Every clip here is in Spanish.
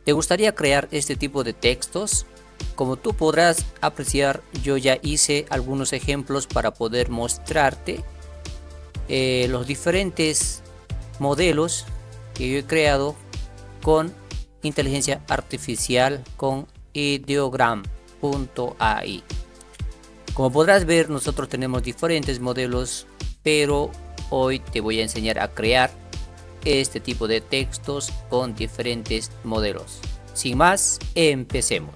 ¿Te gustaría crear este tipo de textos? Como tú podrás apreciar, yo ya hice algunos ejemplos para poder mostrarte los diferentes modelos que yo he creado con inteligencia artificial con ideogram.ai. Como podrás ver, nosotros tenemos diferentes modelos, pero hoy te voy a enseñar a crear este tipo de textos con diferentes modelos. Sin más, empecemos.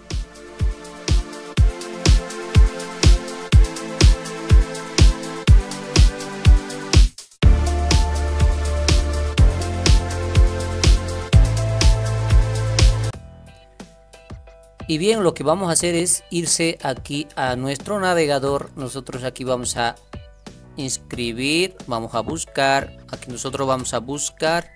Y bien, lo que vamos a hacer es irse aquí a nuestro navegador. Nosotros aquí vamos a inscribir, vamos a buscar, aquí nosotros vamos a buscar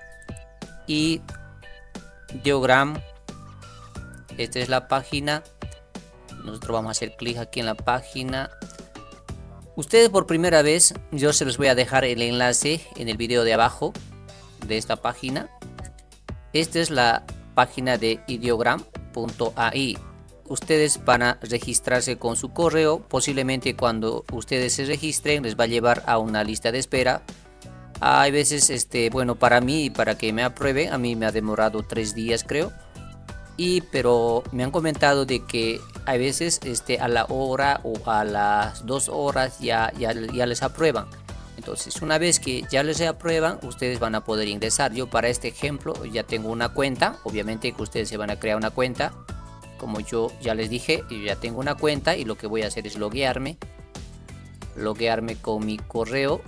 Ideogram. Esta es la página. Nosotros vamos a hacer clic aquí en la página. Ustedes por primera vez, yo se los voy a dejar el enlace en el video de abajo de esta página. Esta es la página de ideogram.ai. Ustedes van a registrarse con su correo. Posiblemente cuando ustedes se registren les va a llevar a una lista de espera. Hay veces, bueno, para mí, para que me aprueben, a mí me ha demorado 3 días creo. Pero me han comentado de que hay veces a la hora o a las 2 horas ya les aprueban. Entonces, una vez que ya les aprueban, ustedes van a poder ingresar. Yo para este ejemplo ya tengo una cuenta. Obviamente que ustedes se van a crear una cuenta. Como yo ya les dije, yo ya tengo una cuenta y lo que voy a hacer es loguearme con mi correo.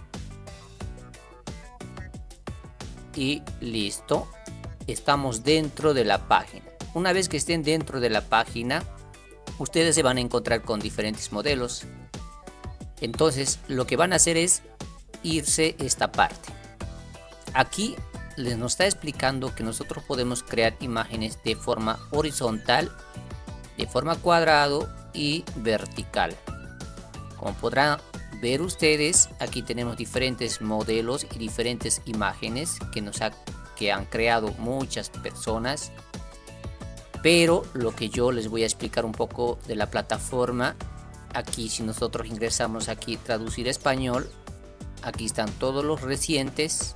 Y listo. Estamos dentro de la página. Una vez que estén dentro de la página, ustedes se van a encontrar con diferentes modelos. Entonces, lo que van a hacer es irse esta parte. Aquí nos está explicando que nosotros podemos crear imágenes de forma horizontal, de forma cuadrado y vertical. Como podrán ver ustedes, aquí tenemos diferentes modelos y diferentes imágenes que han creado muchas personas. Pero lo que yo les voy a explicar un poco de la plataforma, aquí si nosotros ingresamos aquí traducir español, aquí están todos los recientes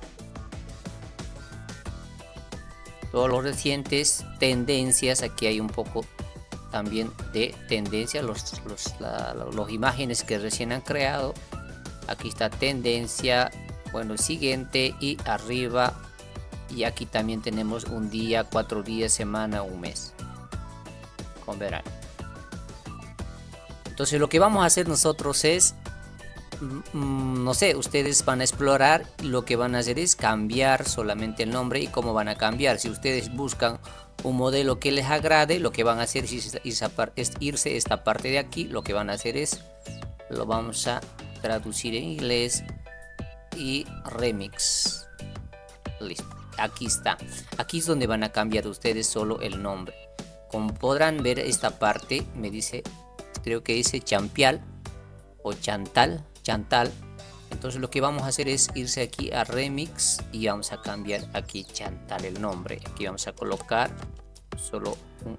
tendencias. Aquí hay un poco también de tendencias, los imágenes que recién han creado. Aquí está tendencia, bueno, el siguiente y arriba. Y aquí también tenemos un día, 4 días, semana, un mes, con verano. Entonces lo que vamos a hacer nosotros es, no sé, ustedes van a explorar. Lo que van a hacer es cambiar solamente el nombre. Y cómo van a cambiar, si ustedes buscan un modelo que les agrade, lo que van a hacer es irse esta parte de aquí. Lo que van a hacer es, lo vamos a traducir en inglés y remix. Listo, aquí está. Aquí es donde van a cambiar ustedes solo el nombre. Como podrán ver, esta parte me dice, creo que dice champial o chantal. Entonces lo que vamos a hacer es irse aquí a remix y vamos a cambiar aquí chantal el nombre. Aquí vamos a colocar solo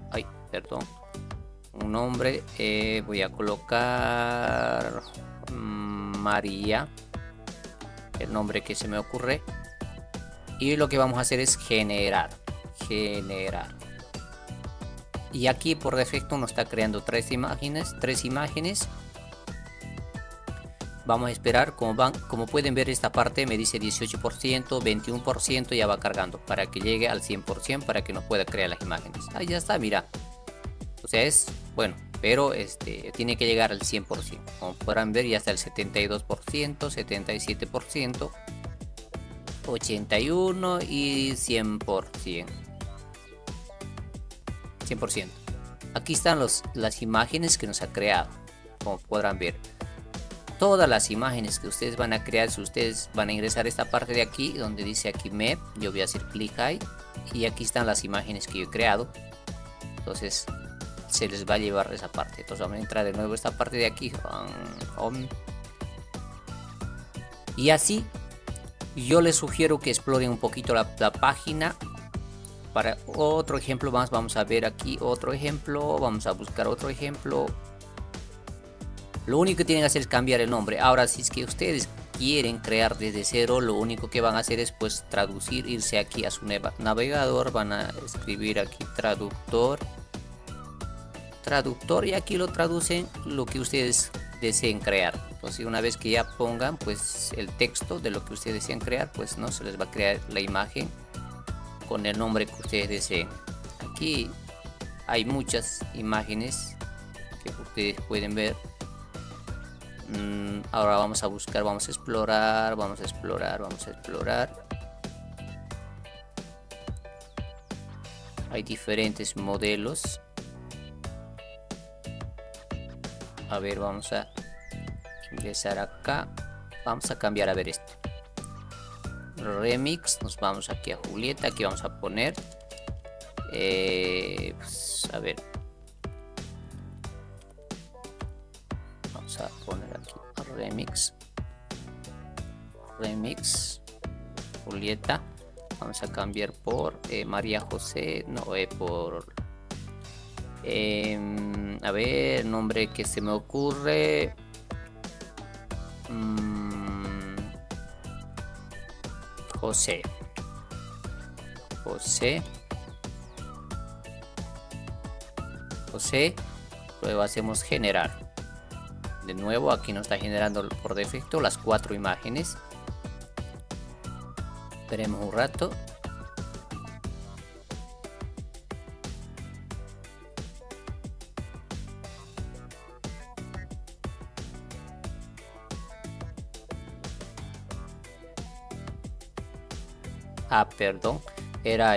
un nombre. Voy a colocar María, el nombre que se me ocurre. Y lo que vamos a hacer es generar. Y aquí por defecto nos está creando 3 imágenes. Vamos a esperar. Como pueden ver, esta parte me dice 18%, 21%, ya va cargando para que llegue al 100%, para que nos pueda crear las imágenes. Ahí ya está, mira. O sea, es bueno, pero tiene que llegar al 100%. Como podrán ver, ya está el 72%, 77%, 81% y 100%. Aquí están las imágenes que nos ha creado. Como podrán ver, todas las imágenes que ustedes van a crear, si ustedes van a ingresar a esta parte de aquí donde dice aquí Map, yo voy a hacer clic ahí y aquí están las imágenes que yo he creado. Entonces se les va a llevar esa parte. Entonces vamos a entrar de nuevo a esta parte de aquí, home. Y así yo les sugiero que exploren un poquito la página. Para otro ejemplo más, vamos a ver aquí otro ejemplo, vamos a buscar otro ejemplo. Lo único que tienen que hacer es cambiar el nombre. Ahora, si es que ustedes quieren crear desde cero, lo único que van a hacer es pues traducir, irse aquí a su navegador, van a escribir aquí traductor, y aquí lo traducen lo que ustedes deseen crear. Entonces, una vez que ya pongan pues el texto de lo que ustedes desean crear, pues no se les va a crear la imagen con el nombre que ustedes deseen. Aquí hay muchas imágenes que ustedes pueden ver. Ahora vamos a buscar, vamos a explorar. Hay diferentes modelos. A ver, vamos a ingresar acá. Vamos a cambiar, a ver esto. Remix, nos vamos aquí a Julieta. Aquí vamos a poner pues, a ver, vamos a poner aquí remix Julieta. Vamos a cambiar por María José, no, por a ver, nombre que se me ocurre, José. Luego hacemos generar. De nuevo, aquí nos está generando por defecto las 4 imágenes. Esperemos un rato. Perdón, era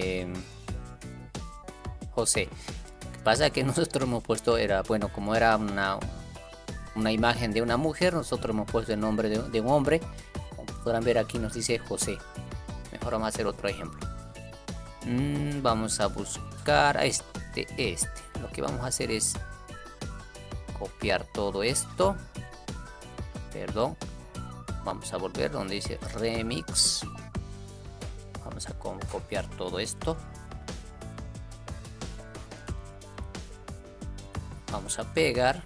José. Pasa que nosotros hemos puesto, bueno, como era una imagen de una mujer, nosotros hemos puesto el nombre de un hombre. Como podrán ver, aquí nos dice José. Mejor vamos a hacer otro ejemplo. Vamos a buscar a este. Lo que vamos a hacer es copiar todo esto. Perdón. Vamos a volver donde dice remix. Vamos a copiar todo esto. Vamos a pegar.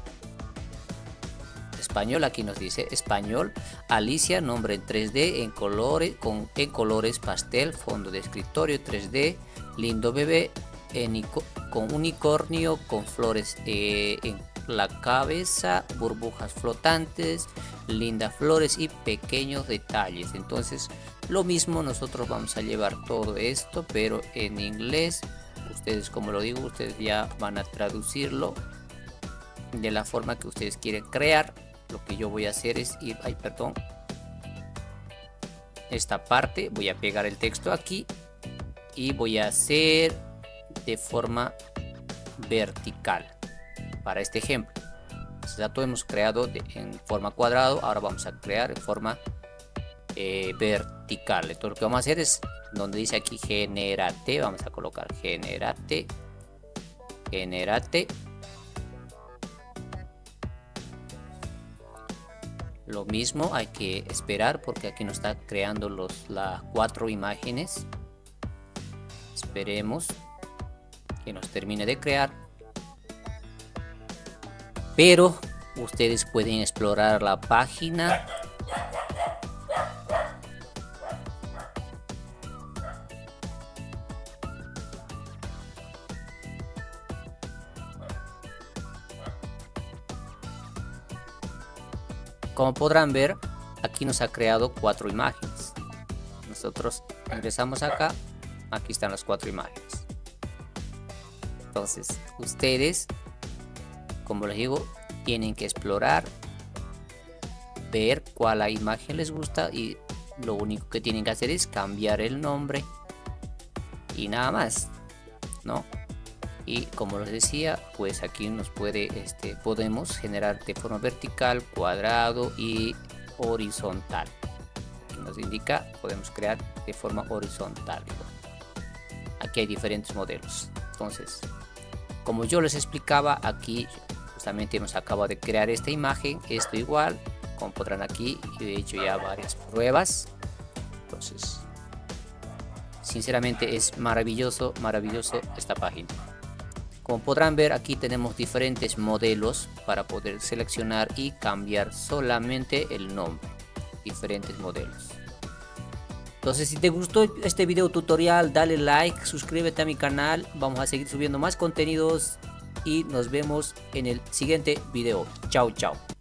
Español, aquí nos dice español. Alicia, nombre en 3D, en colores pastel, fondo de escritorio 3D, lindo bebé, con unicornio, con flores en la cabeza, burbujas flotantes, lindas flores y pequeños detalles. Entonces, lo mismo nosotros vamos a llevar todo esto, pero en inglés. Ustedes, como lo digo, ustedes ya van a traducirlo de la forma que ustedes quieren crear. Lo que yo voy a hacer es ir, esta parte, voy a pegar el texto aquí y voy a hacer de forma vertical para este ejemplo. Ya todo hemos creado en forma cuadrado, ahora vamos a crear en forma vertical. Entonces lo que vamos a hacer es, donde dice aquí generate, vamos a colocar generate. Lo mismo, hay que esperar porque aquí nos está creando las 4 imágenes. Esperemos que nos termine de crear. Pero ustedes pueden explorar la página. Como podrán ver, aquí nos ha creado 4 imágenes. Nosotros ingresamos acá, aquí están las 4 imágenes. Entonces, ustedes, como les digo, tienen que explorar, ver cuál imagen les gusta y lo único que tienen que hacer es cambiar el nombre y nada más, ¿no? Y como les decía, pues aquí nos podemos generar de forma vertical, cuadrado y horizontal. Aquí nos indica, podemos crear de forma horizontal. Aquí hay diferentes modelos. Entonces, como yo les explicaba, aquí justamente hemos acabado de crear esta imagen. Esto igual, como podrán aquí, yo he hecho ya varias pruebas. Entonces, Sinceramente es maravilloso esta página. Como podrán ver, aquí tenemos diferentes modelos para poder seleccionar y cambiar solamente el nombre. Diferentes modelos. Entonces, si te gustó este video tutorial, dale like, suscríbete a mi canal. Vamos a seguir subiendo más contenidos y nos vemos en el siguiente video. Chao, chao.